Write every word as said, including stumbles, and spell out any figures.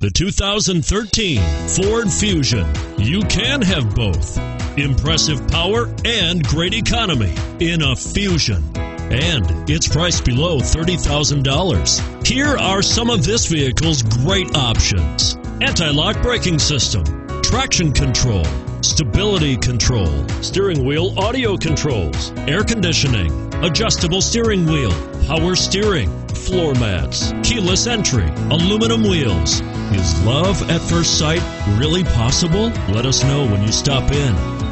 The two thousand thirteen Ford Fusion. You can have both. Impressive power and great economy in a Fusion. And it's priced below thirty thousand dollars. Here are some of this vehicle's great options: anti-lock braking system, traction control, stability control, steering wheel audio controls, air conditioning, adjustable steering wheel, power steering, floor mats, keyless entry, aluminum wheels. Is love at first sight really possible? Let us know when you stop in.